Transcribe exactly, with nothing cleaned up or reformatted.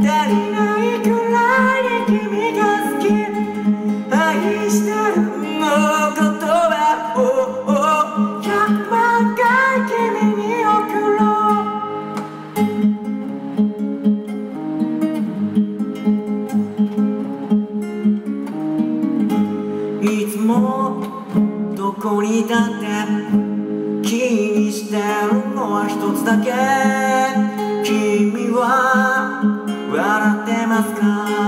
足りないくらいに君が好き、愛してるの言葉を百万回君に送ろう。いつもどこにいたって気にしてるのは一つだけ。君は笑ってますか？